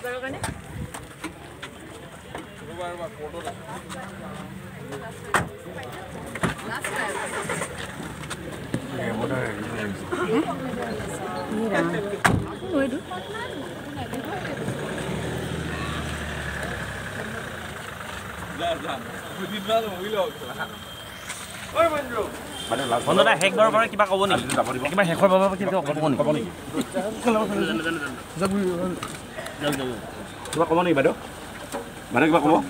বন্ধুটা শেষবাৰৰ পৰা কিবা ক'ব নেকি কিবা শেষৰ বাৰৰ পৰা কিবা ক'ব নেকি কিবা ক'ব নেকি বাইদেউ বাইদেউ কিবা ক'ব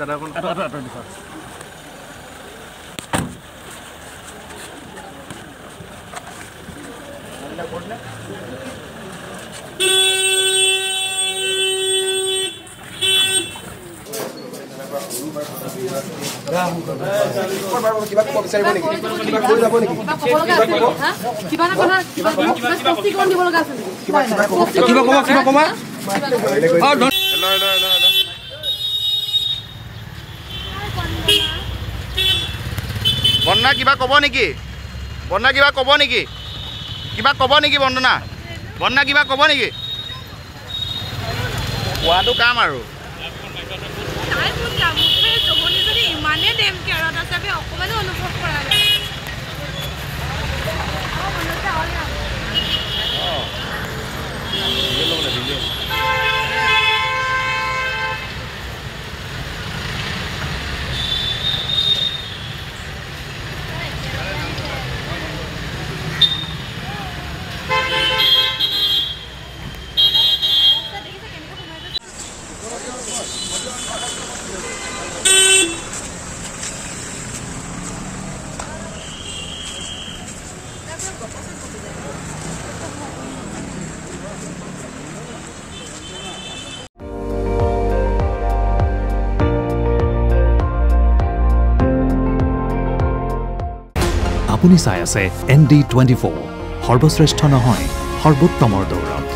কিবা ক'ব বিচাৰিব নেকি কিবা কৈ যাব নেকি কিবা না কথা কিবা স্পষ্টীকৰণ দিব লগা আছে নেকি কিবা ক'ব বন্দনা কিবা ক'ব নেকি বন্দনা কিবা ক'ব নেকি কিবা ক'ব নেকি বন্দনা বন্দনা কিবা ক'ব নেকি কোৱাটো কাম আৰু ইমানে নেম কেৰত আছে অকমানো অনুভৱ কৰা যায় আপুনি চাই আছে ND24 সৰ্বশ্ৰেষ্ঠ নহয় সৰ্বোত্তমৰ দৌৰত